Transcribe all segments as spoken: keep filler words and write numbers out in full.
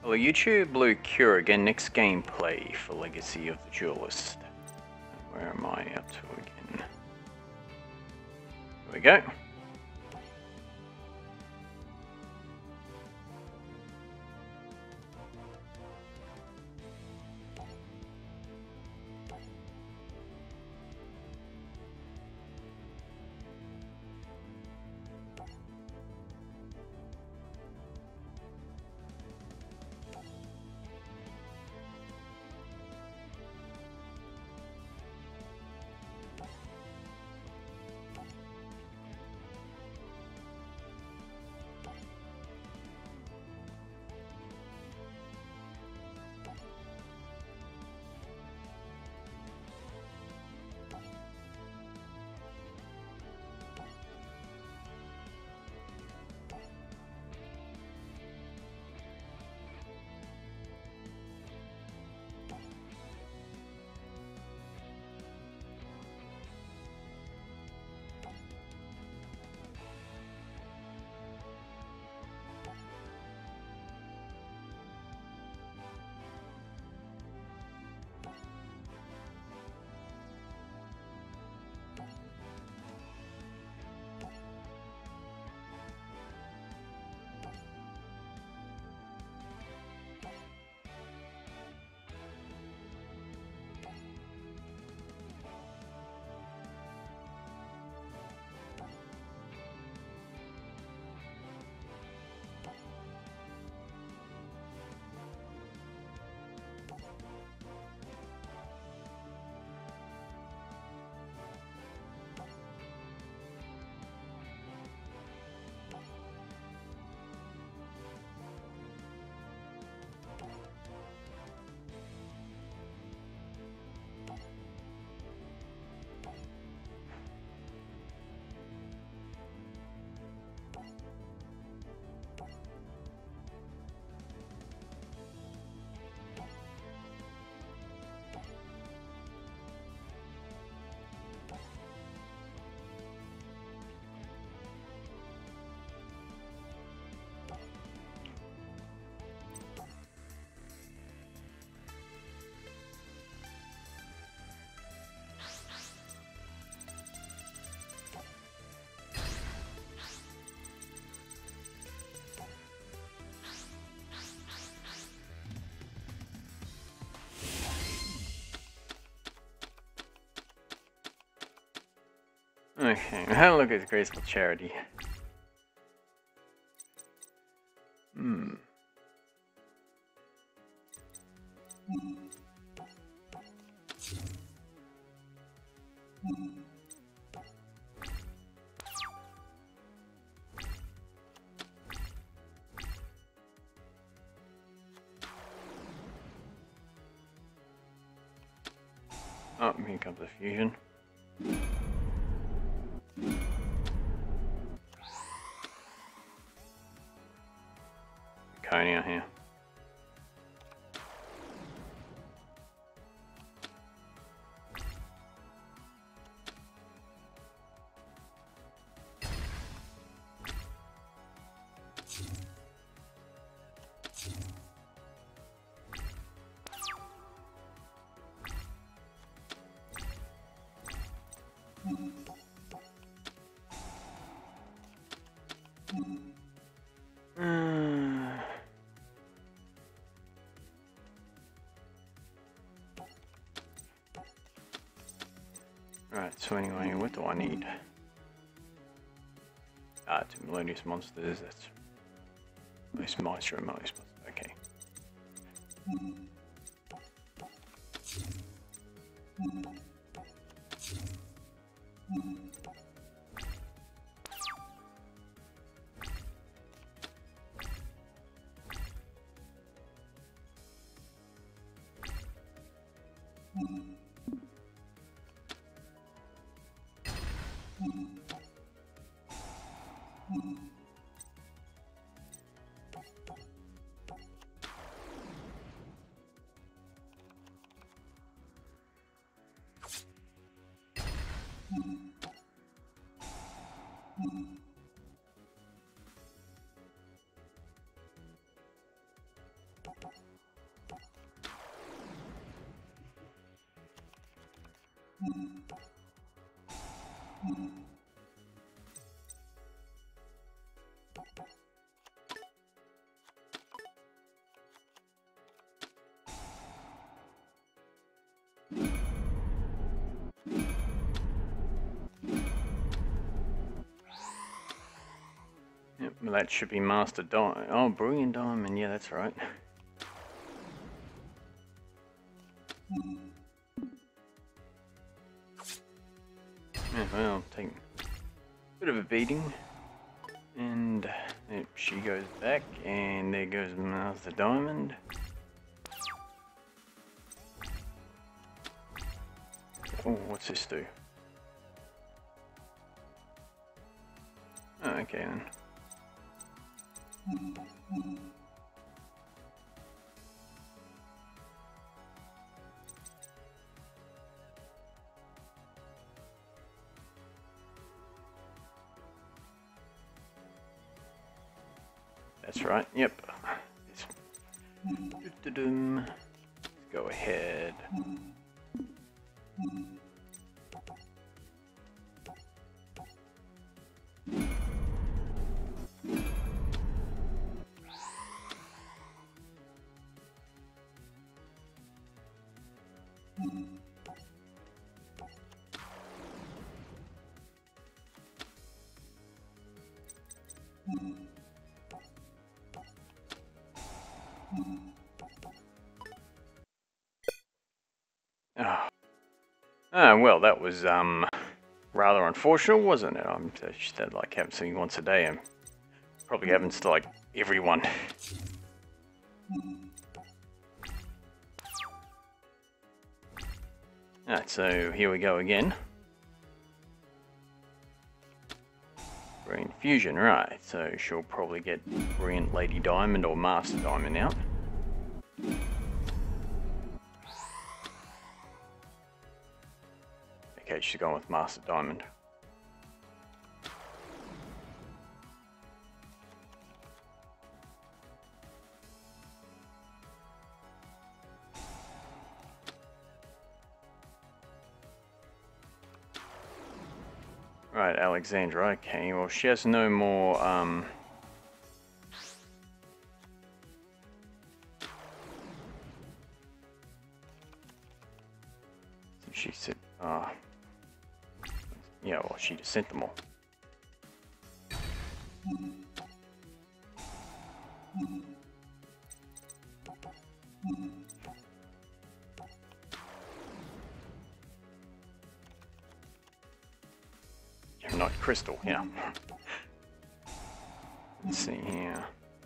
Hello YouTube, Blue Cure again, next gameplay for Legacy of the Duelist. Where am I up to again? Here we go. Okay, now look at Graceful Charity. Hmm. Oh, here comes the fusion. Coney out here. Right, so anyway, what do I need? Ah, two Melodious Monsters, that's most Maestro and Melodious Monsters, okay. Yep, well, that should be Master Diamond. Oh, Brilliant Diamond. Yeah, that's right. Yeah, well, take a bit of a beating. And yep, she goes back, and there goes Master Diamond. Oh, what's this do? Oh, okay then. That's right, yep. Let's go ahead. Oh. Ah, well, that was um rather unfortunate, wasn't it? I'm just that like haven't seen once a day, and probably happens to like everyone. Alright, so here we go again. Brilliant Fusion, right, so she'll probably get Brilliant Lady Diamond or Master Diamond out. Okay, she's going with Master Diamond. Right, Alexandra, okay, well she has no more, um... she said, uh... yeah, well she just sent them all. Not crystal, yeah. Let's see here.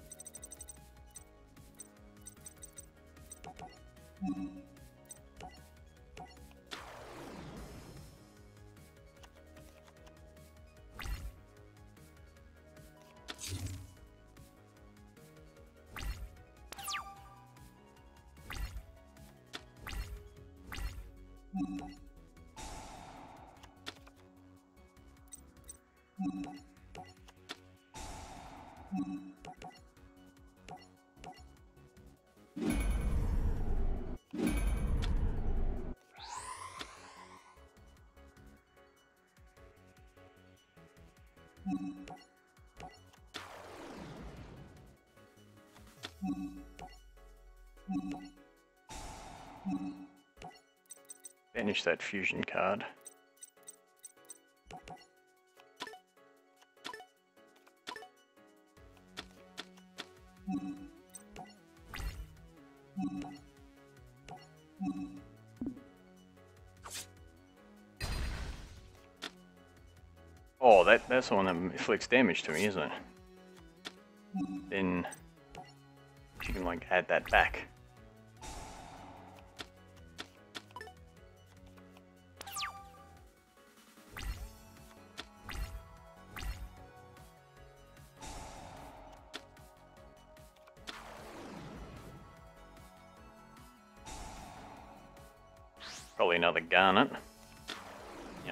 Banish that fusion card. Oh, that, that's the one that inflicts damage to me, isn't it? Then you can like add that back. Probably another garnet. Yeah.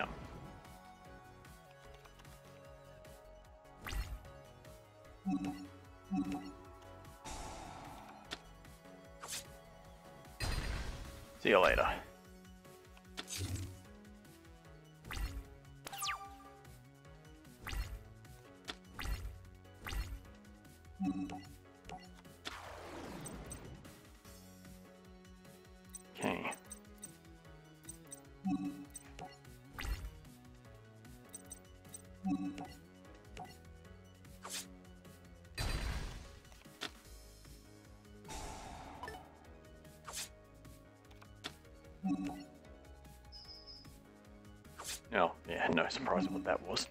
See you later. Okay. Oh, yeah, no surprise what that was.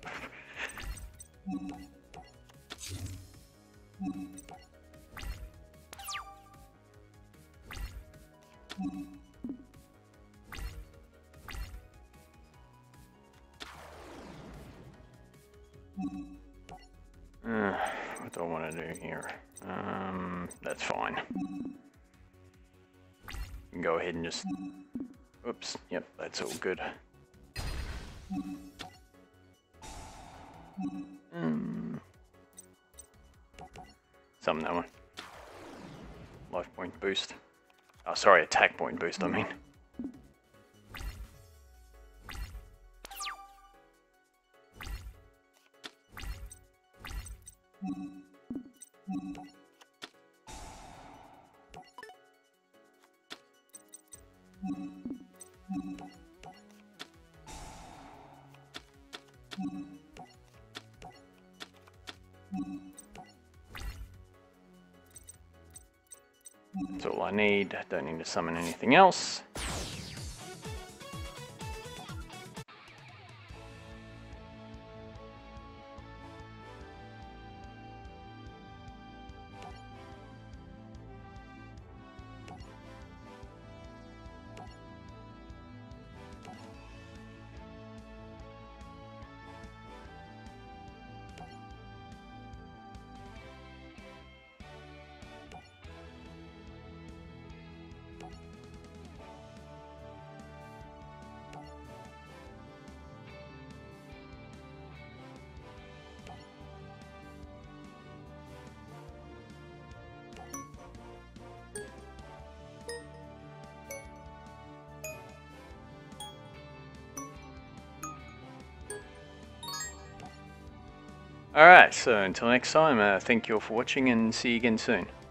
Uh, what do I want to do here? Um, that's fine. You can go ahead and just... Oops, yep, that's all good. Mm. Summon that one. Life point boost. Oh, sorry, attack point boost, I mean. That's all I need. Don't need to summon anything else. Alright, so until next time, uh, thank you all for watching and see you again soon.